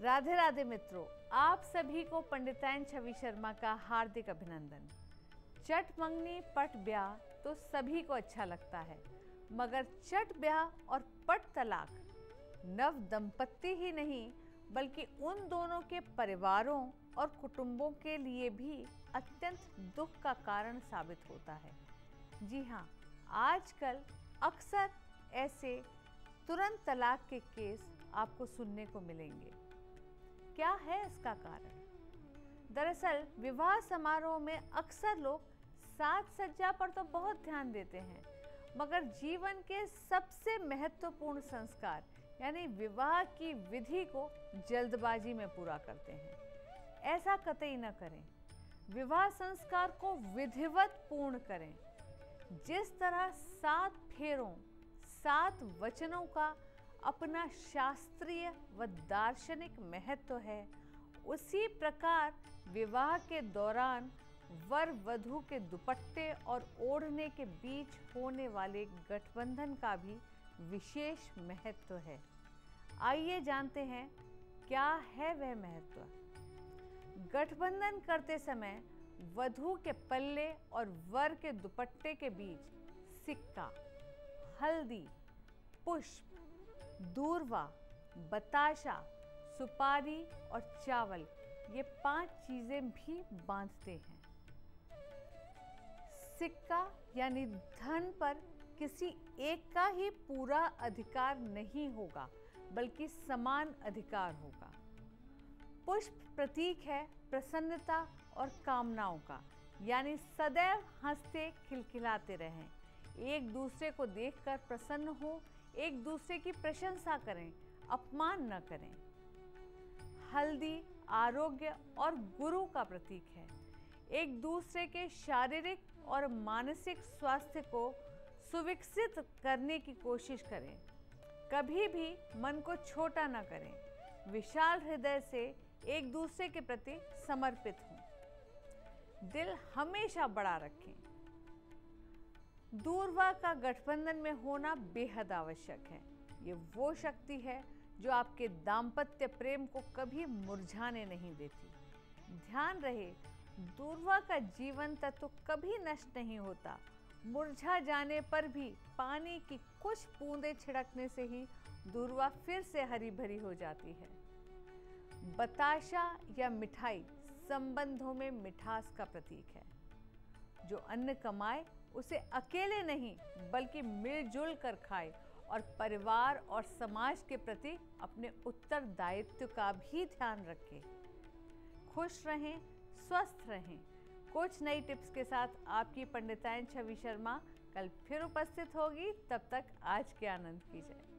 राधे राधे मित्रों, आप सभी को पंडिताइन छवि शर्मा का हार्दिक अभिनंदन। चट मंगनी पट ब्याह तो सभी को अच्छा लगता है, मगर चट ब्याह और पट तलाक नव दंपत्ति ही नहीं बल्कि उन दोनों के परिवारों और कुटुंबों के लिए भी अत्यंत दुख का कारण साबित होता है। जी हाँ, आजकल अक्सर ऐसे तुरंत तलाक के केस आपको सुनने को मिलेंगे। क्या है इसका कारण? दरअसल विवाह समारोह में अक्सर लोग साज सज्जा पर तो बहुत ध्यान देते हैं, मगर जीवन के सबसे महत्वपूर्ण संस्कार यानी विवाह की विधि को जल्दबाजी में पूरा करते हैं। ऐसा कतई न करें। विवाह संस्कार को विधिवत पूर्ण करें। जिस तरह 7 फेरों 7 वचनों का अपना शास्त्रीय व दार्शनिक महत्व है, उसी प्रकार विवाह के दौरान वर वधू के दुपट्टे और ओढ़ने के बीच होने वाले गठबंधन का भी विशेष महत्व है। आइए जानते हैं क्या है वह महत्व। गठबंधन करते समय वधू के पल्ले और वर के दुपट्टे के बीच सिक्का, हल्दी, पुष्प, दूर्वा, बताशा, सुपारी और चावल, ये 5 चीजें भी बांधते हैं। सिक्का यानी धन पर किसी एक का ही पूरा अधिकार नहीं होगा, बल्कि समान अधिकार होगा। पुष्प प्रतीक है प्रसन्नता और कामनाओं का, यानी सदैव हंसते खिलखिलाते रहें, एक दूसरे को देखकर प्रसन्न हो, एक दूसरे की प्रशंसा करें, अपमान न करें। हल्दी आरोग्य और गुरु का प्रतीक है, एक दूसरे के शारीरिक और मानसिक स्वास्थ्य को सुविकसित करने की कोशिश करें। कभी भी मन को छोटा न करें, विशाल हृदय से एक दूसरे के प्रति समर्पित हों, दिल हमेशा बड़ा रखें। दूर्वा का गठबंधन में होना बेहद आवश्यक है। ये वो शक्ति है जो आपके दाम्पत्य प्रेम को कभी मुरझाने नहीं देती। ध्यान रहे, दूर्वा का जीवन तत्व कभी नष्ट नहीं होता। मुरझा जाने पर भी पानी की कुछ बूंदें छिड़कने से ही दूर्वा फिर से हरी भरी हो जाती है। बताशा या मिठाई संबंधों में मिठास का प्रतीक है। जो अन्न कमाए उसे अकेले नहीं बल्कि मिलजुल कर खाए और परिवार और समाज के प्रति अपने उत्तरदायित्व का भी ध्यान रखें। खुश रहें, स्वस्थ रहें। कुछ नई टिप्स के साथ आपकी पंडिताइन छवि शर्मा कल फिर उपस्थित होगी। तब तक आज के आनंद कीजिए।